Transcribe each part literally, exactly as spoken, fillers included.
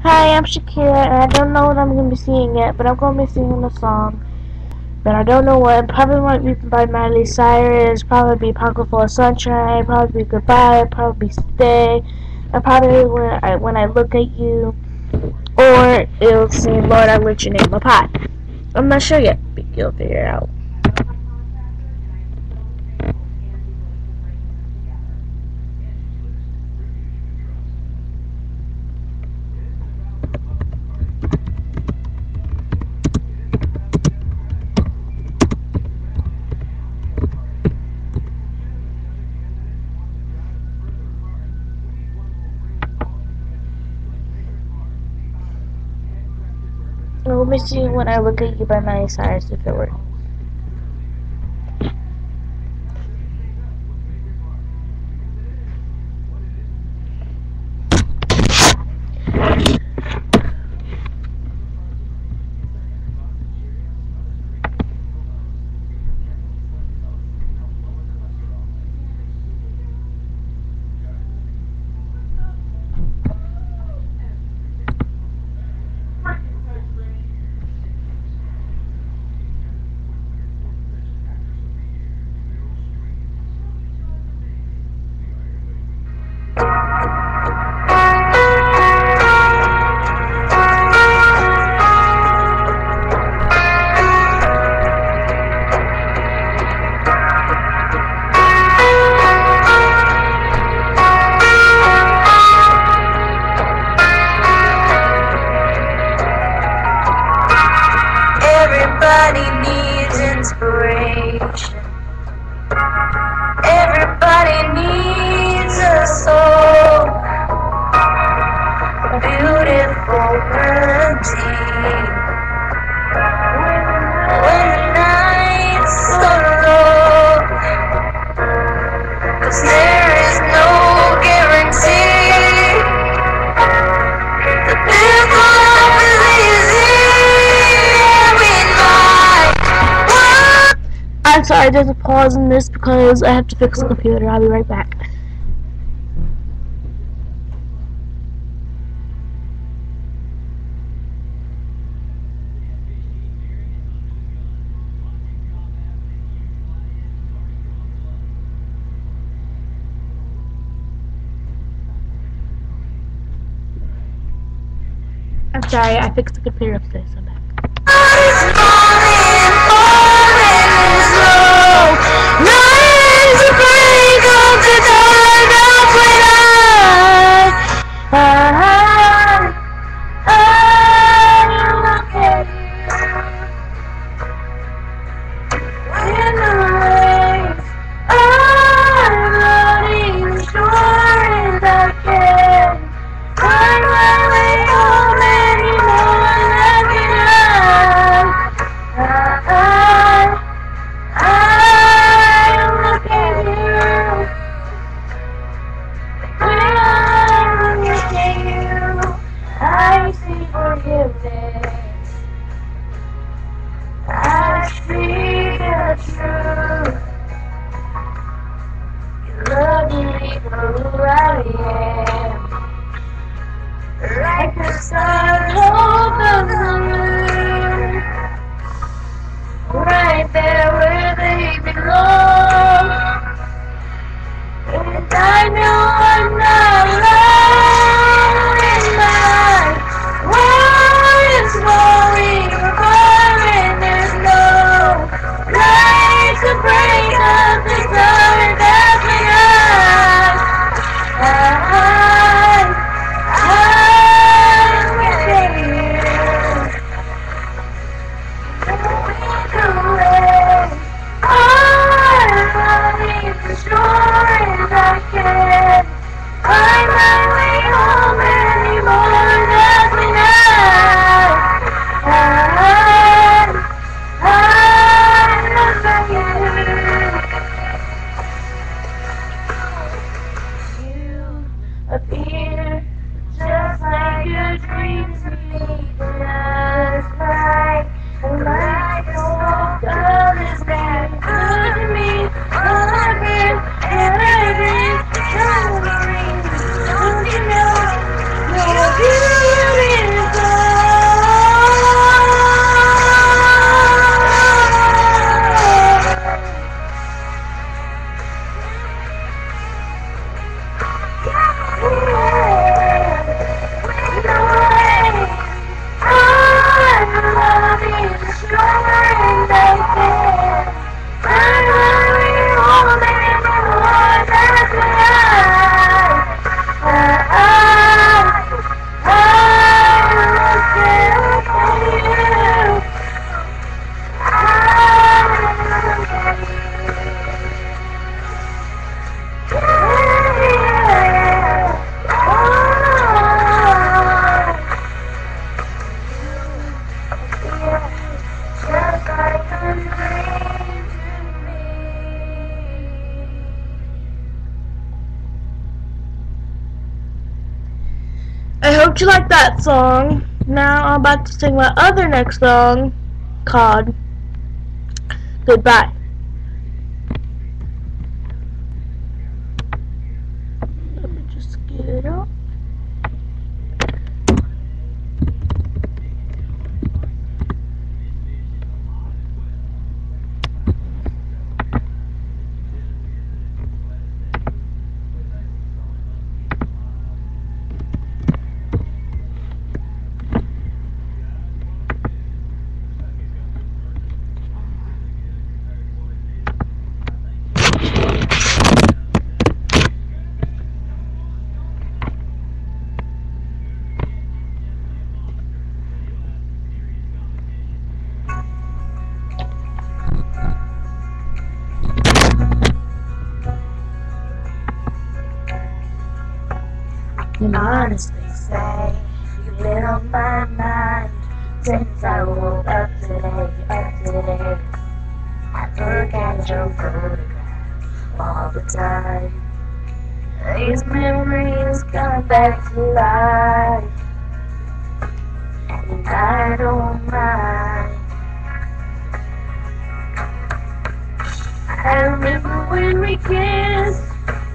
Hi, I'm Shakira, and I don't know what I'm going to be singing yet, but I'm going to be singing a song. But I don't know what. It probably might be by Miley Cyrus, probably be Pocket Full of Sunshine, probably be Goodbye, probably be Stay, and probably when I, when I Look at You, or it'll say Lord, I Lit Your Name Up High. I'm not sure yet, but you'll figure it out. Let me see When I Look at You by Miley Cyrus if it works. Everybody needs inspiration. Everybody needs a soul, a beautiful melody. When the night's so low, 'cause there is no guarantee that this love is easy. I'm sorry, there's a pause in this because I have to fix the computer. I'll be right back. I'm sorry, I fixed the computer upstairs. I'm back. I see the truth. You love me for who I am, like the sun over the moon, right there where they belong. And I know I'm not alone in my world is falling apart, and there's no light to break up this dark dark night. I, I'm with you. Going away. I'm running as sure as I can. Find my way home anymore. That's me now. I'm, I'm not you. You appear just like your dreams to me last night. And like a soul girl is been good to me. All I've been and I've been trying to bring. Don't you know you're beautiful? Don't you like that song? Now I'm about to sing my other next song called Goodbye. Let me just get it up. Can honestly say you've been on my mind since I woke up today, up today. I look at your photograph all the time. These memories come back to life, and I don't mind. I remember when we kissed,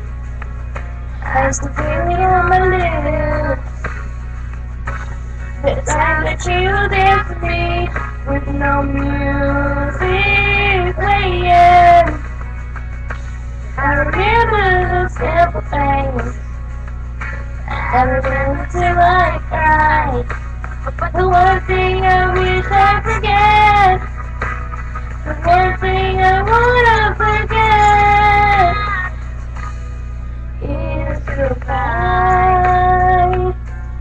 I still feel it on my lips. The time that you danced with me with no music playing. I remember the simple things. I remember till I cried. But the one thing I wish I forget, the one thing I wanna forget is goodbye.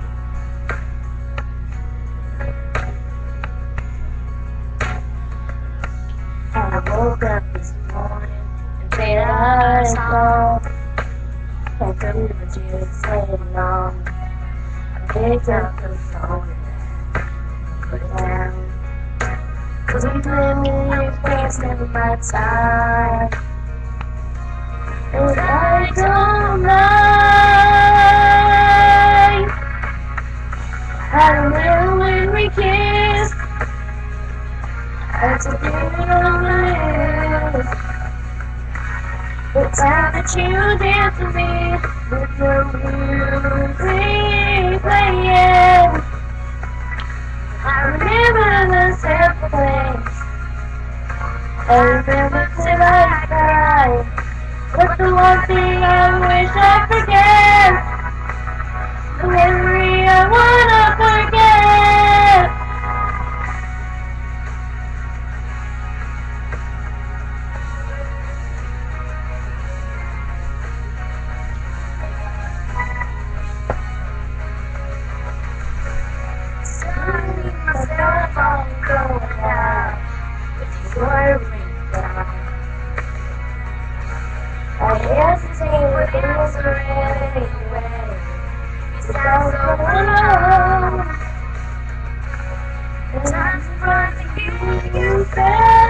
And I woke up this morning and said I saw that the images said no. I picked up the phone and put it down. Cause I'm living wasting my time, and I don't mind. I remember when we kissed, I took it on my lips. The time that you danced with me with your music playing. I remember the simple things. I remember till I cried. But the one thing I wish I forget, the memory I wanna forget. Suddenly my cell phone going out with your ringtone. I hesitate with answer anyway. It sounds so alone. The time's fun to hear you say.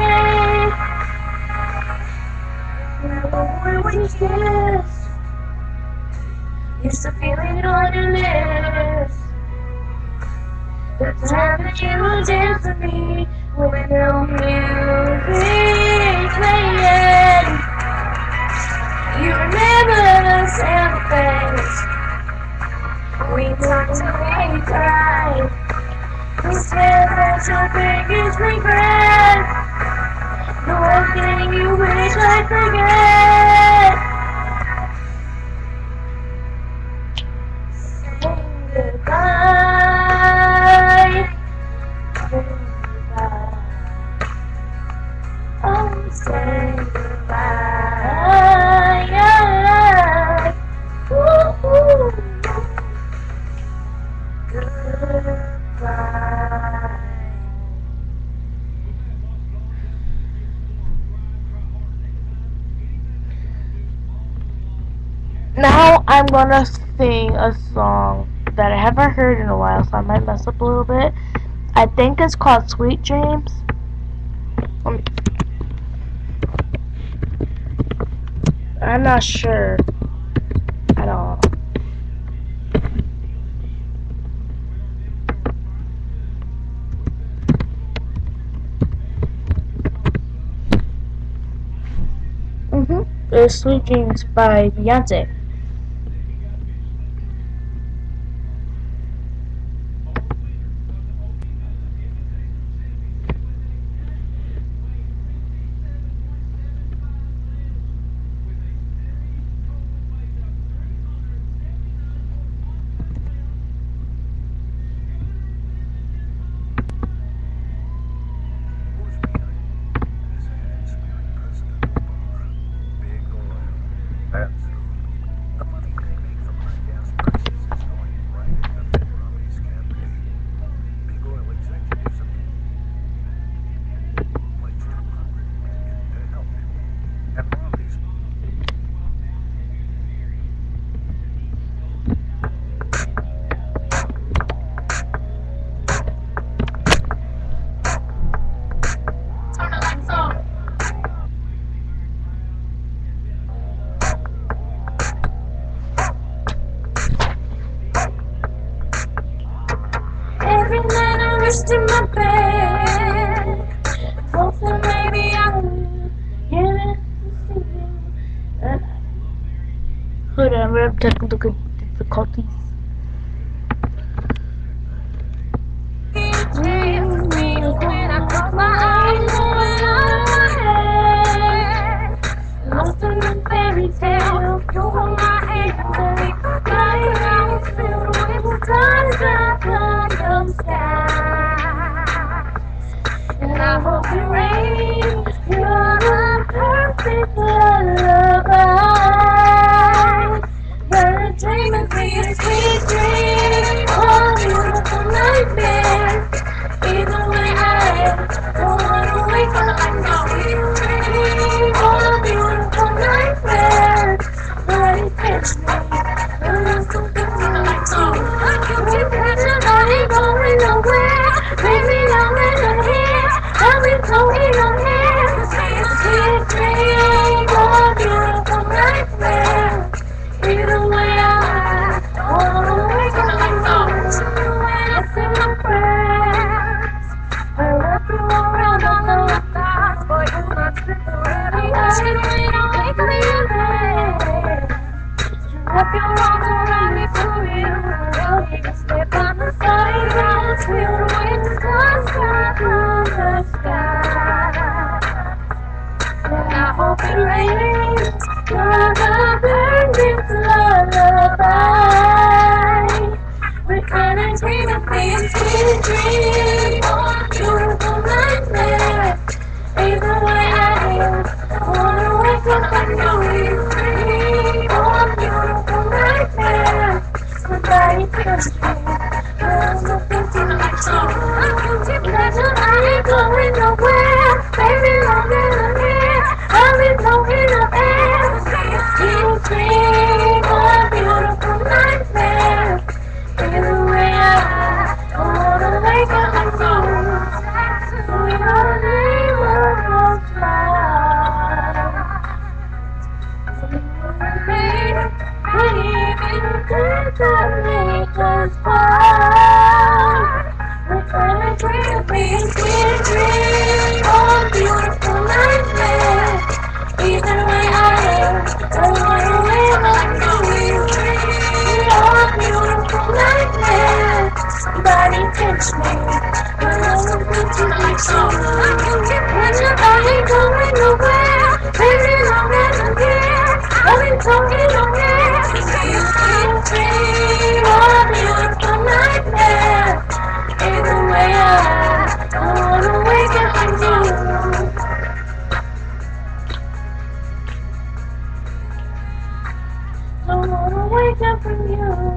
Remember when we kissed? Used to feel it on your lips. The time that you danced with me with no music playing. You remember the simple things. We talked till we cried. We said that your biggest regret, the one thing you wish I'd forget. Saying goodbye, goodbye. Oh, saying goodbye, yeah. Ooh, ooh. Goodbye. Now I'm gonna sing a song that I haven't heard in a while, so I might mess up a little bit. I think it's called Sweet Dreams. Um, I'm not sure at all. is Sweet Dreams by Beyonce. Every night I rest in my bed, hoping maybe I will get it to see you. Hold on, we're having technical difficulties. Dreams me when I close my eyes, going out of my head. Lost in a fairy tale, you hold my hand, lying out filled with stars that come the sky. And I hope it rains, you're the perfect lullaby. But a dream is me a sweet dream, oh beautiful nightmare. Either way I don't wanna wake up and go sweet dream, oh beautiful nightmare. But it catch me, but I'm so confused. I can't keep catching, I ain't going nowhere. Baby, I'm in here, I'll be floating on here. Sweet dream, oh beautiful nightmare. Either way I wanna wake up and go. When I say my prayers, I wrap you around all the thoughts, boy, you my temporary. I should wait on me for your bed. Wrap your arms around me for you. Tell me to stay by my side. I'll feel with the sunshine from the sky. And I hope it rains, you're the perfect lullaby. We're gonna dream of being sweet dream, oh beautiful nightmare. Either way I am, I wanna wake up and know you free, oh beautiful nightmare. Somebody touch me, there's nothing to my soul. I can take pleasure, I ain't going nowhere. Baby, I'm in the air, I'll be floating up air. Sweet dream, oh beautiful nightmare. Either way I wanna wake up and go to your name of smile. Baby, baby, good that make us part. We're gonna dream of being sweet dream, oh beautiful nightmare. Either way I am, I wanna wake up and go with you, oh beautiful nightmare. Somebody touch me, but I want you to be strong. I can keep pleasure, I ain't going nowhere. Baby, I'm in here, I've been talking on air. Sweet dream, oh beautiful nightmare. Either way I, I wanna wake up and you. I wanna wake up from you.